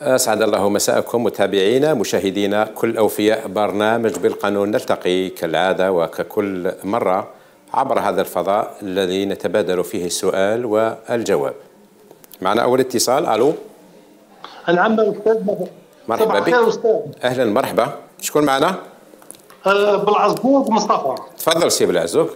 أسعد الله مساءكم متابعينا مشاهدينا كل أوفياء برنامج بالقانون. نلتقي كالعادة وككل مرة عبر هذا الفضاء الذي نتبادل فيه السؤال والجواب. معنا أول اتصال. ألو. نعم أستاذ. مرحبا بك. أهلا مرحبا. شكون معنا؟ بالعزوق مصطفى. تفضل سي بالعزوق.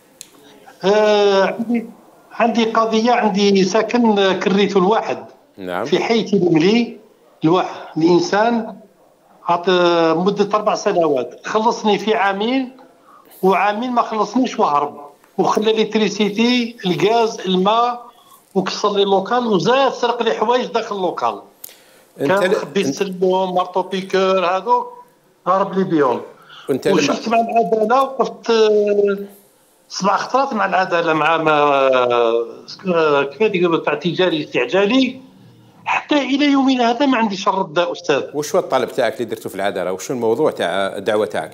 عندي قضية. عندي ساكن كريت الواحد. نعم. في حي تلملي الواحد الإنسان عط مدة 4 سنوات، خلصني في عامين وعامين ما خلصنيش وهرب وخلى لي تريسيتي الغاز الماء وكسر لي اللوكال وزاد سرق لي حوايج داخل اللوكال. كان خبي السلم مارطو بيكور هذوك هرب لي بيهم. وشفت مع العدالة وقفت 7 خطرات مع العدالة مع كيف يقولوا تاع تجاري استعجالي حتى الى يومنا هذا ما عنديش الرد استاذ. وش هو الطلب تاعك اللي درتو في العداله؟ وشو الموضوع تاع الدعوه تاعك؟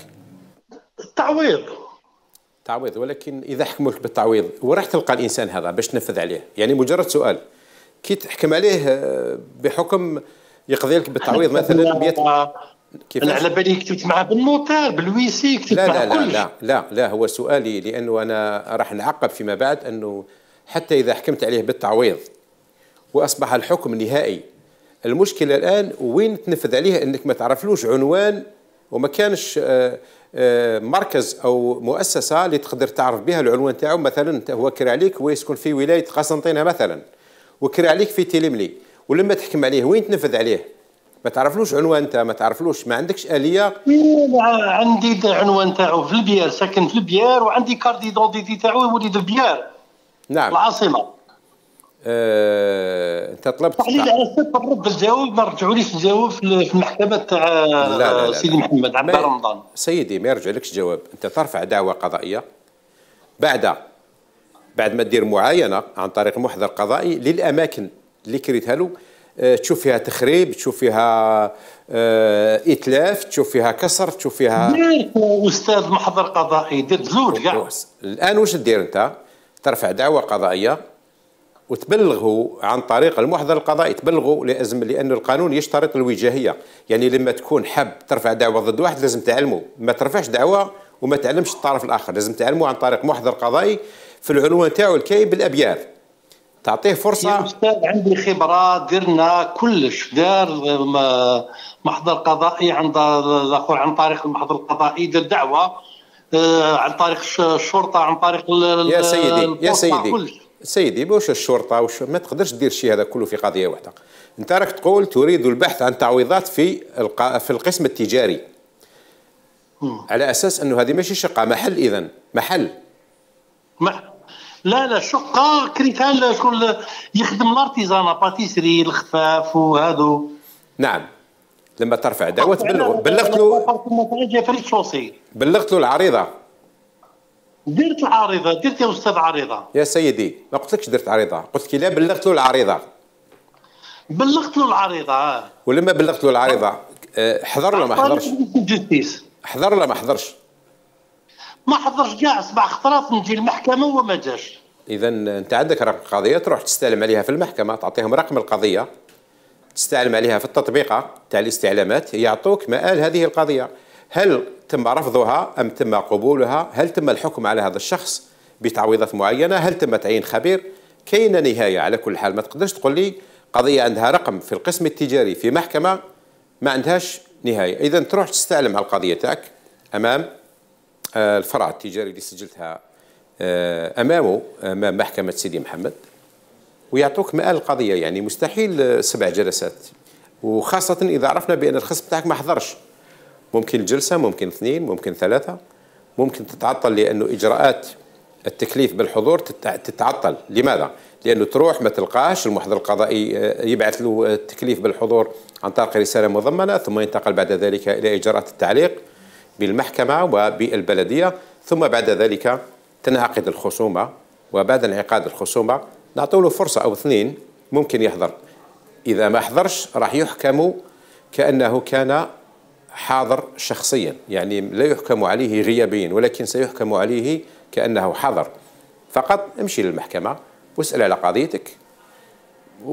تعويض. ولكن اذا حكموك بالتعويض وراح تلقى الانسان هذا باش تنفذ عليه، يعني مجرد سؤال كي تحكم عليه بحكم يقضي لك بالتعويض مثلا كيفاش؟ انا على بالي كتبت معاه بالنوتار بالويسي كتبت معاه كلش. لا هو سؤالي لانه انا راح نعقب فيما بعد انه حتى اذا حكمت عليه بالتعويض واصبح الحكم نهائي، المشكله الان وين تنفذ عليه؟ انك ما تعرفلوش عنوان وما كانش مركز او مؤسسه اللي تقدر تعرف بها العنوان تاعو. مثلا هو كرا عليك هو يسكن في ولايه قسنطينه مثلا وكرا عليك في تيلملي، ولما تحكم عليه وين تنفذ عليه؟ ما تعرفلوش عنوان انت، ما تعرفلوش، ما عندكش اليه. عندي العنوان تاعو في البيار، ساكن في البيار، وعندي كارت ديدونتيتي تاعو وليد البيار. نعم. العاصمه. انت طلبت تحليل على اساس الرد الجواب ما رجعوليش نجاوب في المحكمه تاع سيدي محمد عبد رمضان. سيدي ما يرجعلكش جواب، انت ترفع دعوه قضائيه بعد ما دير معاينه عن طريق محضر قضائي للاماكن اللي كريتها له، تشوف فيها تخريب، تشوف فيها اتلاف، تشوف فيها كسر، تشوف فيها. درت استاذ محضر قضائي، درت زوج كاع. الان واش دير انت؟ ترفع دعوه قضائيه وتبلغه عن طريق المحضر القضائي، تبلغه لأن القانون يشترط الوجاهيه، يعني لما تكون حاب ترفع دعوه ضد واحد لازم تعلمه، ما ترفعش دعوه وما تعلمش الطرف الاخر، لازم تعلمه عن طريق محضر قضائي في العنوان تاعو الكاين بالابيار، تعطيه فرصه. يا استاذ عندي خبره، درنا كلش، دار محضر قضائي عند الاخر عن طريق المحضر القضائي، دار دعوه عن طريق الشرطه، عن طريق سيدي واش الشرطه وش ما تقدرش دير الشيء هذا كله في قضيه واحده. انت راك تقول تريد البحث عن تعويضات في القسم التجاري على اساس انه هذه ماشي شقه، محل. اذا محل لا شقه كريتها شكون يخدم الارتيزانا باتيسري الخفاف وهذو. نعم. لما ترفع دعوه بلغت له العريضه. درت العريضه، درت يا استاذ عريضه. يا سيدي ما قلتلكش درت عريضه، قلت لك لا بلغت له العريضه. بلغت له العريضه. ولما بلغت له العريضه حضر ولا ما حضرش؟ حضر ولا ما حضرش؟ ما حضرش كاع، 7 خطرات نجي المحكمه وما جاش. اذا انت عندك رقم قضيه تروح تستعلم عليها في المحكمه، تعطيهم رقم القضيه تستعلم عليها في التطبيقه تاع الاستعلامات، يعطوك مآل هذه القضيه، هل تم رفضها ام تم قبولها، هل تم الحكم على هذا الشخص بتعويضات معينه، هل تم تعيين خبير. كاينه نهايه. على كل حال ما تقدرش تقول لي قضيه عندها رقم في القسم التجاري في محكمه ما عندهاش نهايه. اذا تروح تستعلم على القضيه تاعك امام الفرع التجاري اللي سجلتها امام محكمه سيدي محمد ويعطوك مآل القضيه. يعني مستحيل 7 جلسات، وخاصه اذا عرفنا بان الخصم تاعك ما حضرش. ممكن الجلسه، ممكن 2، ممكن 3، ممكن تتعطل لانه اجراءات التكليف بالحضور تتعطل. لماذا؟ لانه تروح ما تلقاش المحضر القضائي يبعث له التكليف بالحضور عن طريق رساله مضمنه، ثم ينتقل بعد ذلك الى اجراءات التعليق بالمحكمه وبالبلديه، ثم بعد ذلك تنعقد الخصومه، وبعد انعقاد الخصومه نعطوا له فرصه او 2 ممكن يحضر. اذا ما حضرش راح يحكم كانه كان حاضر شخصيا، يعني لا يحكم عليه غيابيا ولكن سيحكم عليه كأنه حضر. فقط امشي للمحكمة واسأل على قضيتك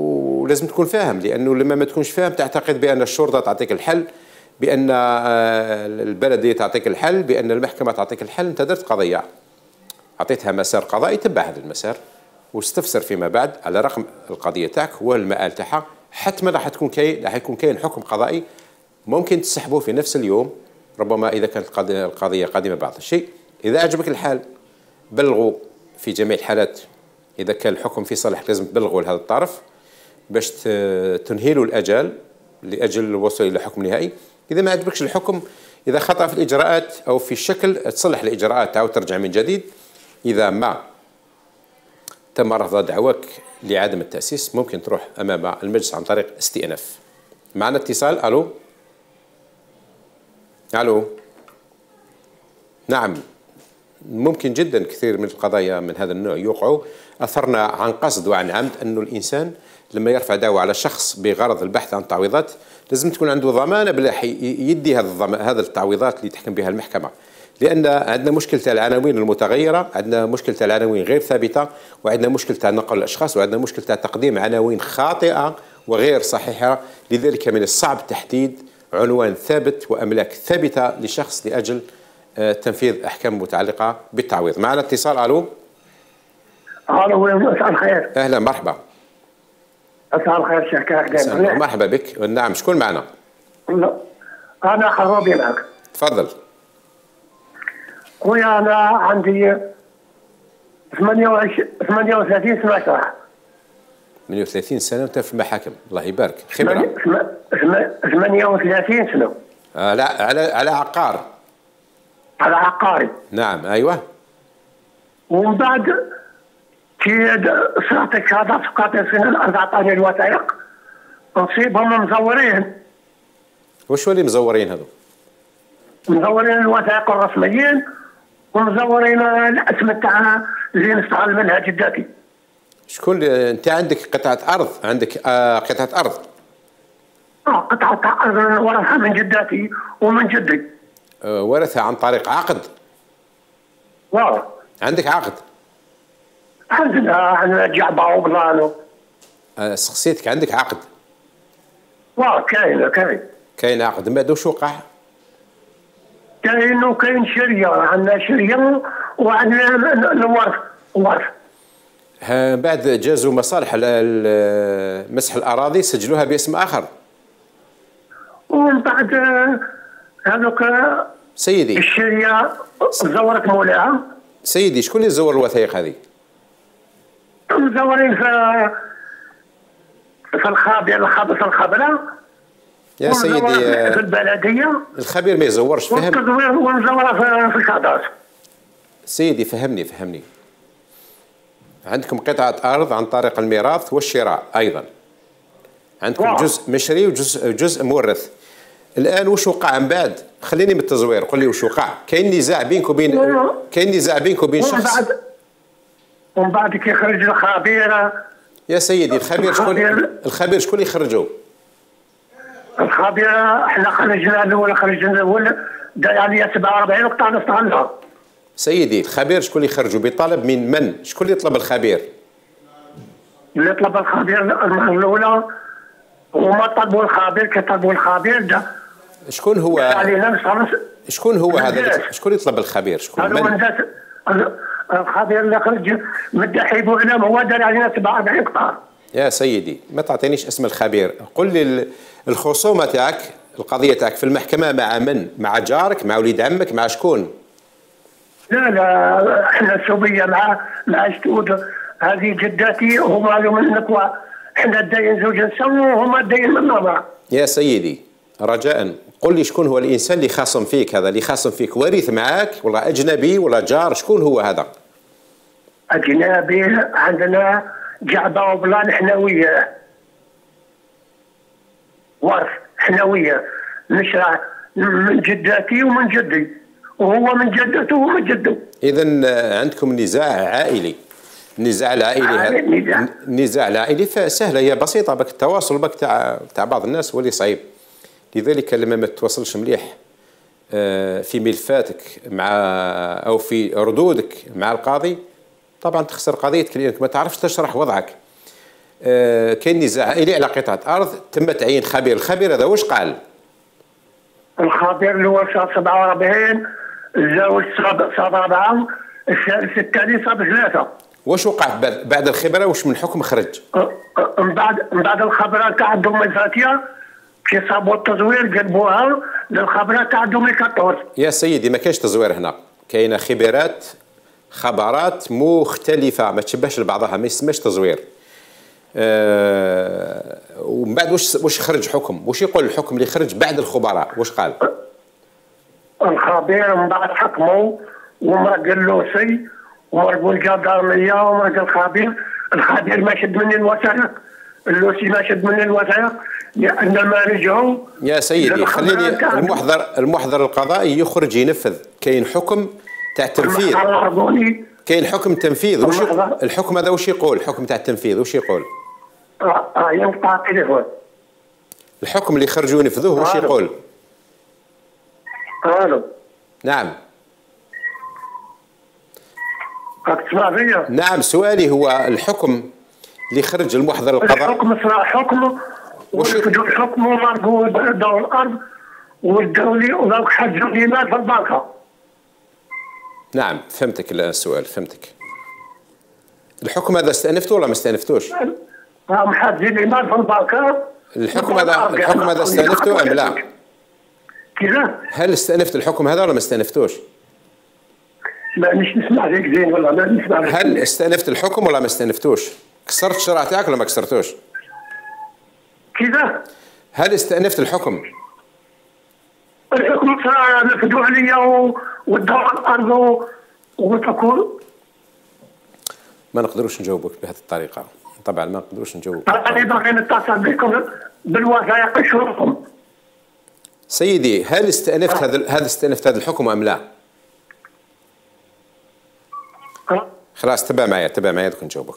ولازم تكون فاهم، لأنه لما ما تكونش فاهم تعتقد بأن الشرطة تعطيك الحل، بأن البلدية تعطيك الحل، بأن المحكمة تعطيك الحل. أنت درت قضية، أعطيتها مسار قضائي، تبع هذا المسار واستفسر فيما بعد على رقم القضية تاعك والمآل تاعها. حتما راح يكون كاين حكم قضائي ممكن تسحبه في نفس اليوم، ربما إذا كانت القضية قادمة بعض الشيء. إذا أعجبك الحال بلغوا في جميع الحالات، إذا كان الحكم في صالحك لازم تبلغوا لهذا الطرف باش تنهيلوا الأجل لأجل الوصول إلى حكم نهائي. إذا ما عجبكش الحكم، إذا خطأ في الإجراءات أو في الشكل، تصلح الإجراءات تعاود ترجع من جديد. إذا ما تم رفض دعواك لعدم التأسيس ممكن تروح أمام المجلس عن طريق استئناف. معنا اتصال. ألو. ألو. نعم، ممكن جدا كثير من القضايا من هذا النوع يوقعوا أثرنا عن قصد وعن عمد. أنه الإنسان لما يرفع دعوة على شخص بغرض البحث عن تعويضات لازم تكون عنده ضمانة بلا يدي هذا التعويضات اللي تحكم بها المحكمة. لأن عندنا مشكلة العناوين المتغيرة، عندنا مشكلة العناوين غير ثابتة، وعندنا مشكلة نقل الأشخاص، وعندنا مشكلة تقديم عناوين خاطئة وغير صحيحة. لذلك من الصعب تحديد عنوان ثابت وأملاك ثابتة لشخص لأجل تنفيذ أحكام متعلقة بالتعويض. معنا اتصال. ألو. الو، مساء الخير. أهلا، مرحبا. مساء الخير شيخ. مرحبا بك. نعم، شكون معنا؟ أنا خروبي معك. تفضل. خويا أنا عندي 38 سنة صراحة. 38 سنة وأنت في المحاكم، الله يبارك. خبرة. 38 سنة. لا، على عقار. على عقاري. نعم، أيوة. ومن بعد كي صرت هذا فقط سنة أعطاني الوثائق نصيبهم مزورين. وش اللي مزورين هذو؟ مزورين الوثائق الرسميين ومزورين الاسم تاع اللي نستغل منها جداتي. شكون انت عندك قطعة أرض؟ عندك قطعة أرض؟ قطعة أرض ورثها من جداتي ومن جدي. ورثها عن طريق عقد؟ واو. عندك عقد؟ عندنا جعبة وبلانو. سقسيتك عندك عقد؟ واو، كاين عقد. من بعد وش وقع؟ كاين شريه، عندنا شريه وعندنا الورث. بعد جازوا مصالح مسح الأراضي سجلوها باسم آخر. ومن بعد هذوك سيدي الشريه زورت مولاها. سيدي، شكون اللي زور الوثائق هذه؟ مزورين في الخبرة يا سيدي. في البلدية. الخبير ما يزورش، فهم. ومزورة في الكاداس. سيدي فهمني. عندكم قطعة أرض عن طريق الميراث والشراء أيضا. عندكم جزء مشري وجزء مورث. الآن وش وقع من بعد؟ خليني من التزوير، قل لي وش وقع. كاين نزاع بينك وبين شخص. ومن بعد كي خرج الخبير. يا سيدي، الخبير شكون يخرجه؟ الخبير احنا خرجنا الاول دار عليا 47 قطعه نستغلها. سيدي، الخبير شكون اللي يخرجه؟ بطلب من؟ شكون اللي يطلب الخبير؟ اللي طلب الخبير المره الاولى هما طلبوا الخبير. كطلبوا الخبير ده شكون هو هذا؟ شكون يطلب الخبير؟ شكون من؟ الخبير اللي خرج مدحي بوعلام هو دار علينا 47 قطعه. يا سيدي، ما تعطينيش اسم الخبير، قل لي الخصومه تاعك، القضيه تاعك في المحكمه مع من؟ مع جارك، مع وليد عمك، مع شكون؟ لا احنا سوبيه مع جدود. هذه جداتي هما من النكوى. احنا الداين زوج نسوي وهما الداين من نظره. يا سيدي رجاء قل لي شكون هو الانسان اللي خاصم فيك؟ هذا اللي خاصم فيك ورث معاك ولا اجنبي ولا جار؟ شكون هو هذا؟ اجنبي. عندنا جعبه وبلان حناويه. ورث حناويه نشرع من جداتي ومن جدي، وهو من جدته ومن جده. اذا عندكم نزاع عائلي. النزاع العائلي فسهله، هي بسيطه، بك التواصل بك تاع بعض الناس هو اللي صعيب. لذلك لما ما تتواصلش مليح في ملفاتك مع او في ردودك مع القاضي طبعا تخسر قضيتك، لانك ما تعرفش تشرح وضعك. كاين نزاع عائلي على قطعه ارض، تم تعيين خبير. الخبير هذا واش قال؟ الخبير اللي هو صاب 47، الزوج صاب 4، الثالث الثاني صاب 3. واش وقع بعد الخبره؟ واش من حكم خرج؟ من بعد الخبره تاع 2021 كي صابوا التزوير قلبوها للخبره تاع 2014. يا سيدي ما كاينش تزوير هنا، كاينه خبرات مختلفه ما تشبهش لبعضها، ما يسماش تزوير. ومن بعد واش خرج حكم؟ واش يقول الحكم اللي خرج بعد الخبراء؟ واش قال؟ الخبير من بعد حكموا ومرق اللوسي ومرق الجدارميه ومرق الخبير ما شد مني الوثائق، اللوسي ما شد مني الوثائق لانما رجعوا. يا سيدي خليني المحضر القضائي يخرج ينفذ. كاين حكم تاع تنفيذ، كاين حكم تنفيذ. وش الحكم هذا؟ وش يقول الحكم تاع التنفيذ؟ وش يقول؟ ينقطع التليفون. الحكم اللي خرجوا ينفذوه وش يقول؟ الو. نعم. راك تسمع فيا؟ نعم، سؤالي هو الحكم اللي خرج المحضر القضائي. الحكم صرا حكم ونفذوا الحكم ومرقوا دور الارض والدولي وراك حجوا لينا في البنكه. نعم فهمتك السؤال، فهمتك. الحكم هذا استأنفته ولا ما استأنفتوش؟ راهم حاجين لينا في البنكه. الحكم هذا استأنفته ام لا؟ كذا؟ هل استأنفت الحكم هذا ولا ما استأنفتوش؟ مانيش نسمع فيك زين ولا ما نسمع فيك. هل استأنفت الحكم ولا ما استأنفتوش؟ كسرت الشرع تاعك ولا ما كسرتوش؟ كذا؟ هل استأنفت الحكم؟ الحكم صار نفذوا عليا والدور الارض وتكون. ما نقدروش نجاوبك بهذه الطريقة، طبعا ما نقدروش نجاوبك. أنا باغي نتصل بكم بالوثائق شروطكم. سيدي هل استأنفت هذا الحكم أم لا؟ خلاص تبع معي دوك نجاوبك.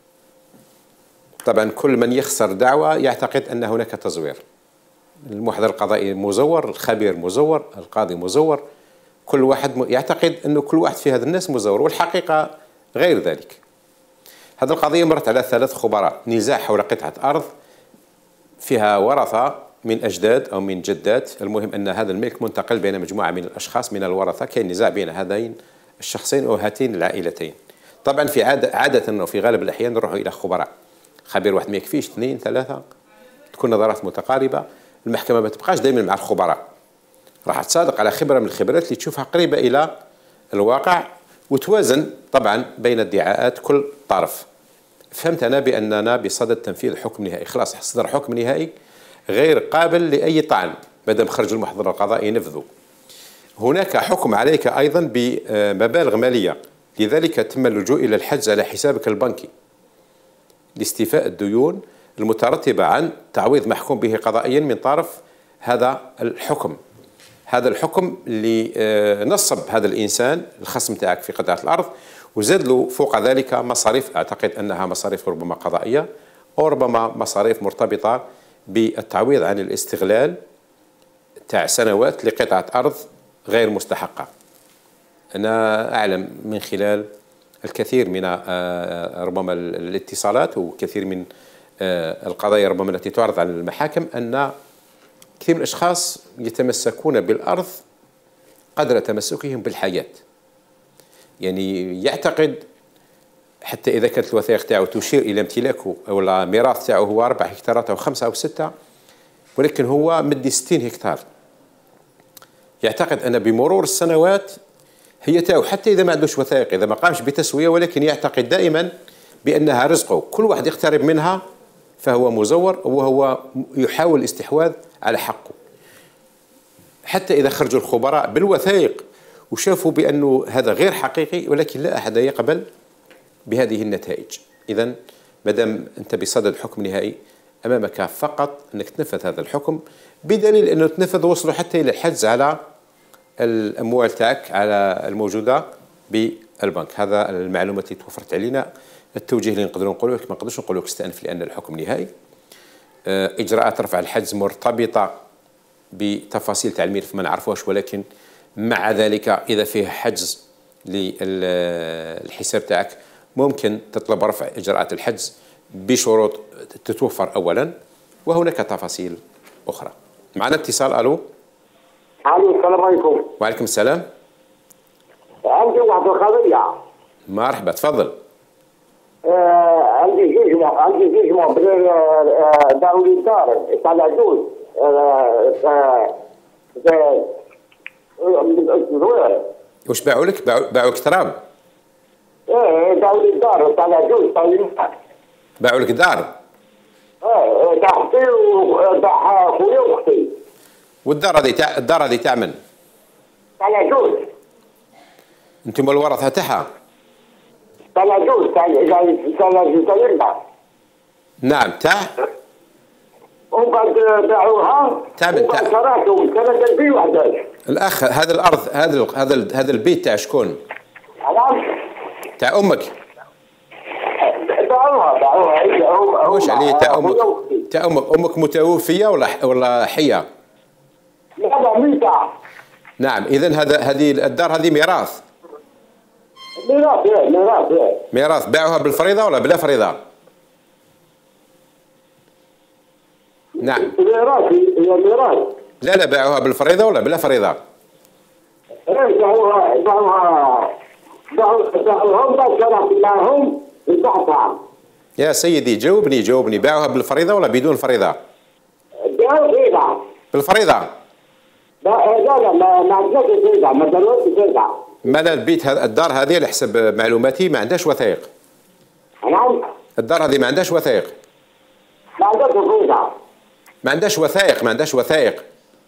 طبعا كل من يخسر دعوة يعتقد أن هناك تزوير. المحضر القضائي مزور، الخبير مزور، القاضي مزور، كل واحد يعتقد أنه كل واحد في هذا الناس مزور، والحقيقة غير ذلك. هذه القضية مرت على 3 خبراء، نزاع حول قطعة أرض فيها ورثة من أجداد أو من جدات، المهم أن هذا الملك منتقل بين مجموعة من الأشخاص من الورثة، كاين نزاع بين هذين الشخصين أو هاتين العائلتين. طبعا في عادة وفي غالب الأحيان نروحوا إلى خبراء، خبير واحد ما يكفيش، 2 3 تكون نظرات متقاربة. المحكمة ما تبقاش دائما مع الخبراء، راح تصادق على خبرة من الخبرات اللي تشوفها قريبة إلى الواقع وتوازن طبعا بين ادعاءات كل طرف. فهمت أنا بأننا بصدد تنفيذ حكم نهائي، خلاص صدر حكم نهائي غير قابل لأي طعن مادام خرج المحضر القضائي ينفذه. هناك حكم عليك أيضا بمبالغ مالية، لذلك تم اللجوء إلى الحجز على حسابك البنكي لاستيفاء الديون المترتبة عن تعويض محكوم به قضائيا من طرف هذا الحكم. هذا الحكم اللي نصب هذا الإنسان الخصم تاعك في قطعة الأرض وزاد له فوق ذلك مصاريف، أعتقد أنها مصاريف ربما قضائية أو ربما مصاريف مرتبطة بالتعويض عن الاستغلال تاع سنوات لقطعة أرض غير مستحقة. أنا أعلم من خلال الكثير من ربما الاتصالات وكثير من القضايا ربما التي تعرض على المحاكم أن كثير من الأشخاص يتمسكون بالأرض قدر تمسكهم بالحياة. يعني يعتقد حتى إذا كانت الوثائق تاعو تشير إلى امتلاكه أو الميراث تاعو هو 4 هكتارات أو 5 أو 6، ولكن هو مدي 60 هكتار. يعتقد أن بمرور السنوات هي تاعو حتى إذا ما عندوش وثائق، إذا ما قامش بتسوية، ولكن يعتقد دائما بأنها رزقه، كل واحد يقترب منها فهو مزور وهو يحاول الاستحواذ على حقه. حتى إذا خرجوا الخبراء بالوثائق وشافوا بأنه هذا غير حقيقي، ولكن لا أحد يقبل بهذه النتائج. إذن مادام أنت بصدد حكم نهائي أمامك فقط أنك تنفذ هذا الحكم، بدليل أنه تنفذ وصلوا حتى إلى الحجز على الأموال تاعك على الموجودة بالبنك. هذا المعلومات اللي توفرت علينا. التوجيه اللي نقدروا نقولوا لك، ما نقدرش نقول لك استأنف لأن الحكم نهائي. إجراءات رفع الحجز مرتبطة بتفاصيل تاع الملف ما نعرفوهاش، ولكن مع ذلك إذا فيه حجز للحساب تاعك ممكن تطلب رفع إجراءات الحجز بشروط تتوفر أولا، وهناك تفاصيل أخرى. معنا اتصال. ألو. السلام عليكم. وعليكم السلام. عندي واحد القضية. مرحبا، تفضل. عندي جيجمو بين داولي الدار تاع العجوز زوير. واش باعوا لك؟ باعوا لك تراب؟ ايه داولي الدار تاع العجوز باعوا لك دار؟ تاع اختي وتاع خويا واختي. والدار هذه تاع من؟ تاع العجوز. انتم الورثه تاعها؟ تاع العجوز تاع العجوز. نعم. تاع وبعد باعوها. تاع من؟ تاع شراكم سنة 2011. الأخ، هذا الأرض، هذا البيت تاع شكون؟ تاع أمك؟ باعوها. واش عليه تاع أمك؟ تاع أمك متوفية ولا حية؟ لا ميتة. نعم. إذن هذه الدار هذه ميراث. ميراث. باعوها بالفريضة ولا بلا فريضة؟ نعم. ميراث. لا باعوها بالفريضة ولا بلا فريضة؟ باعوهم بتاعهم. يا سيدي جاوبني، باعوها بالفريضة ولا بدون فريضة؟ بالفريضة. لا ما عندناش فريضة، ما داروش فريضة. مالا البيت الدار هذه على حسب معلوماتي ما عندهاش وثائق. نعم. الدار هذه ما عندهاش وثائق. ما عندهاش فريضة. ما عندهاش وثائق.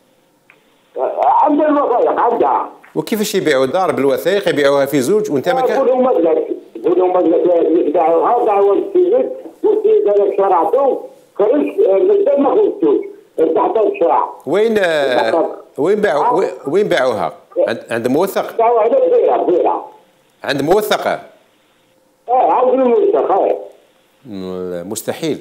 عندها الوثائق عندها. وكيفاش يبيعوا دار بالوثائق؟ يبيعوها في زوج وانت ما كان. قولوا مجلس يبيعوها دعوة السيد والسيد هذاك شرعته خرج الدم ما خرجتوش تحت الشرع. وين باعوها؟ عند موثق؟ باعوها غيرها. عند موثقة؟ عند الموثق. مستحيل.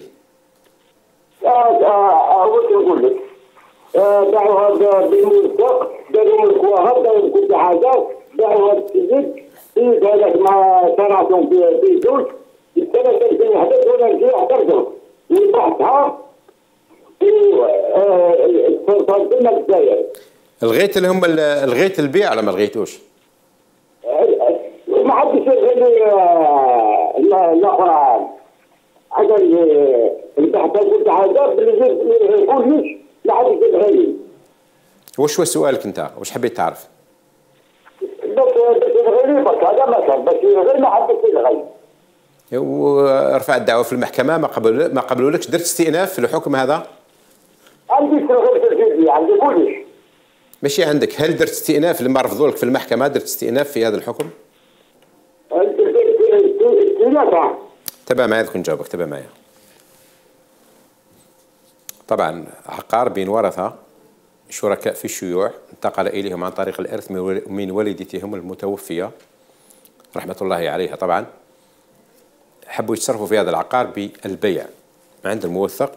أول نقول لك باعوها بالموثق، داروا ملكوها، داروا كل حاجة، باعوها بالسيد هذاك ما شرعتهم في زوج السنة 2011 ولا 2011 وبعدها صدمنا الجزائر. لغيت البيع ولا ما لغيتوش؟ ما حدش يلغي الأخرى. هذا البحث كل حاجة اللي يقولش ما حدش يلغي. واش هو سؤالك أنت؟ واش حبيت تعرف؟ هذا مثلا بس يلغي ما حدش يلغي. ورفع الدعوة في المحكمة ما قبلولكش؟ درت استئناف في الحكم هذا؟ عندي تلغي في الفيديو، عندي بوليس. ماشي عندك، هل درت استئناف لما رفضوا لك في المحكمة؟ درت استئناف في هذا الحكم؟ تبع معايا ذوك نجاوبك، تبع معايا. طبعا عقار بين ورثة شركاء في الشيوع انتقل إليهم عن طريق الإرث من والدتهم المتوفية رحمة الله عليها. طبعا حبوا يتصرفوا في هذا العقار بالبيع عند الموثق.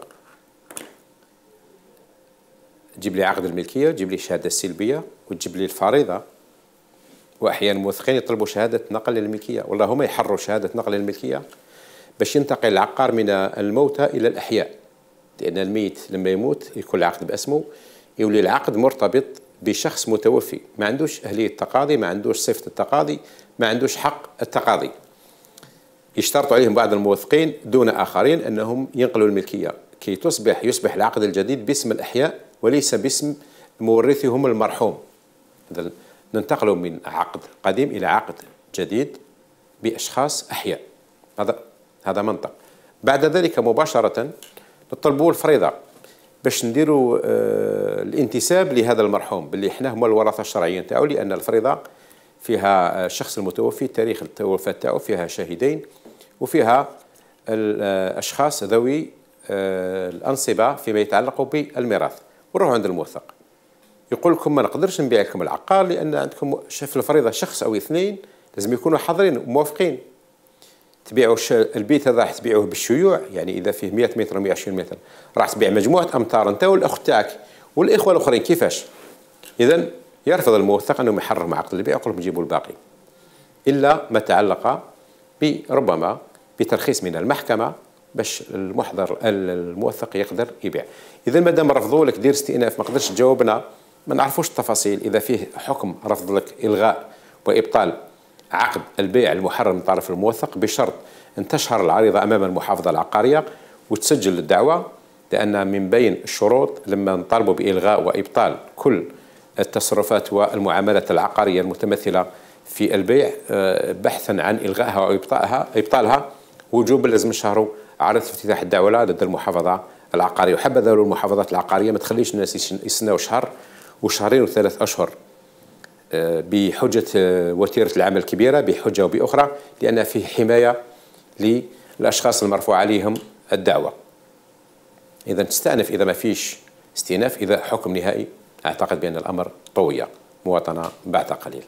تجيب لي عقد الملكية، تجيب لي الشهادة السلبية، وتجيب لي الفريضة. وأحيانا الموثقين يطلبوا شهادة نقل للملكية، والله هم يحروا شهادة نقل للملكية باش ينتقل العقار من الموتى إلى الأحياء، لأن الميت لما يموت يكون العقد باسمه، يولي العقد مرتبط بشخص متوفي ما عندوش أهلية التقاضي، ما عندوش صفة التقاضي، ما عندوش حق التقاضي. يشترط عليهم بعض الموثقين دون آخرين أنهم ينقلوا الملكية كي يصبح العقد الجديد باسم الأحياء وليس باسم مورثهم المرحوم. ننتقل من عقد قديم إلى عقد جديد بأشخاص أحياء. هذا منطق. بعد ذلك مباشرة نطلبوا الفريضة باش نديروا الانتساب لهذا المرحوم باللي احنا هما الورثة الشرعيين تاعو، لأن الفريضة فيها الشخص المتوفي، تاريخ الوفاة تاعو، فيها شاهدين، وفيها الأشخاص ذوي الأنصبة فيما يتعلق بالميراث. وروحوا عند الموثق يقول لكم ما نقدرش نبيع لكم العقار لأن عندكم في الفريضة شخص أو اثنين لازم يكونوا حاضرين وموافقين. تبيعوا البيت هذا راح تبيعوه بالشيوع، يعني إذا فيه 100 متر و 120 متر راح تبيع مجموعة أمتار أنت والأخت تاعك والإخوة الآخرين. كيفاش؟ إذن يرفض الموثق أنه يحرم عقد البيع ويقول لهم جيبوا الباقي، إلا ما تعلق بربما بترخيص من المحكمة باش الموثق يقدر يبيع. اذا مادام رفضوا لك دير استئناف ما قدرش تجاوبنا، ما نعرفوش التفاصيل، اذا فيه حكم رفض لك الغاء وابطال عقد البيع المحرم من طرف الموثق بشرط ان تشهر العريضه امام المحافظه العقاريه وتسجل الدعوه، لان من بين الشروط لما نطالبوا بالغاء وابطال كل التصرفات والمعاملات العقاريه المتمثله في البيع بحثا عن الغائها او ابطالها وجوبا لازم نشهروا عرض افتتاح الدعوه لدى المحافظه العقاريه. وحبذا لو المحافظات العقاريه ما تخليش الناس يستناوا شهر وشهرين وثلاث اشهر بحجه وتيره العمل الكبيره بحجه وباخرى، لان فيه حمايه للاشخاص المرفوع عليهم الدعوه. اذا تستأنف اذا ما فيش استئناف، اذا حكم نهائي اعتقد بان الامر طوية. مواطنه بعد قليل.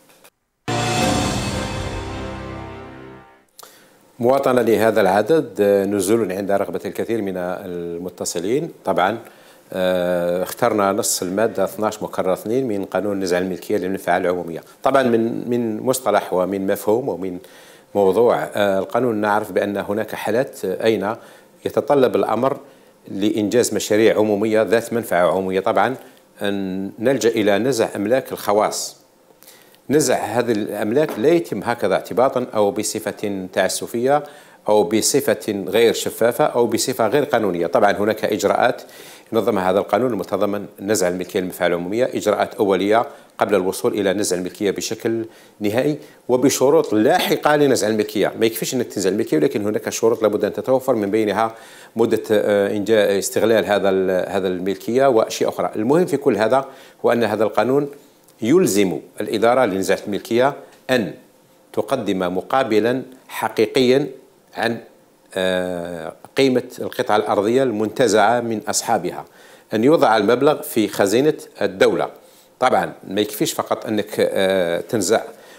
مواطنة لهذا العدد نزول عند رغبة الكثير من المتصلين. طبعا اخترنا نص المادة 12 مكرر 2 من قانون نزع الملكية للمنفعة العمومية. طبعا من مصطلح ومن مفهوم ومن موضوع القانون نعرف بأن هناك حالات أين يتطلب الأمر لإنجاز مشاريع عمومية ذات منفعة عمومية، طبعا أن نلجأ إلى نزع أملاك الخواص. نزع هذه الأملاك لا يتم هكذا اعتباطا أو بصفة تعسفية أو بصفة غير شفافة أو بصفة غير قانونية. طبعا هناك إجراءات ينظمها هذا القانون المتضمن نزع الملكية للمنفعة العمومية، إجراءات أولية قبل الوصول إلى نزع الملكية بشكل نهائي وبشروط لاحقة لنزع الملكية. ما يكفيش أنك تنزع الملكية، ولكن هناك شروط لابد أن تتوفر، من بينها مدة استغلال هذا الملكية وأشياء أخرى. المهم في كل هذا هو أن هذا القانون يلزم الإدارة لنزاع الملكية أن تقدم مقابلا حقيقيا عن قيمة القطعة الأرضية المنتزعة من أصحابها، أن يوضع المبلغ في خزينة الدولة. طبعا ما يكفيش فقط أنك تنزع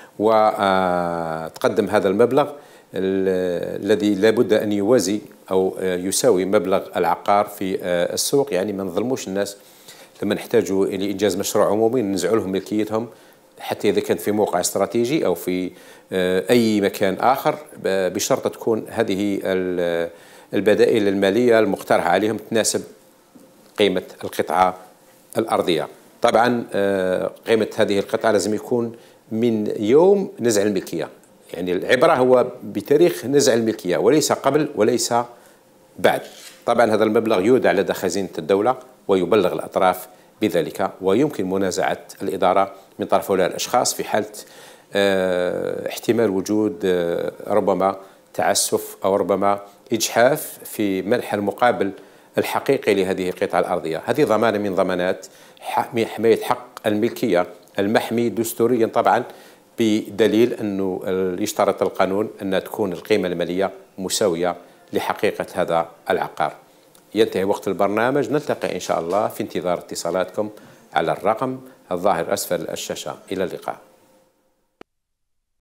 وتقدم هذا المبلغ الذي لابد أن يوازي أو يساوي مبلغ العقار في السوق. يعني ما نظلموش الناس لما نحتاجوا لإنجاز مشروع عمومي ننزعوا لهم ملكيتهم، حتى إذا كان في موقع استراتيجي أو في أي مكان آخر، بشرط تكون هذه البدائل المالية المقترحة عليهم تناسب قيمة القطعة الأرضية. طبعا قيمة هذه القطعة لازم يكون من يوم نزع الملكية، يعني العبرة هو بتاريخ نزع الملكية وليس قبل وليس بعد. طبعا هذا المبلغ يودع لدى خزينة الدولة ويبلغ الأطراف بذلك، ويمكن منازعة الإدارة من طرف هؤلاء الأشخاص في حالة احتمال وجود ربما تعسف أو ربما إجحاف في منح المقابل الحقيقي لهذه القطعة الأرضية. هذه ضمانة من ضمانات حماية حق الملكية المحمي دستوريا، طبعا بدليل أنه يشترط القانون أن تكون القيمة المالية مساوية لحقيقة هذا العقار. ينتهي وقت البرنامج، نلتقي إن شاء الله في انتظار اتصالاتكم على الرقم الظاهر أسفل الشاشة. إلى اللقاء.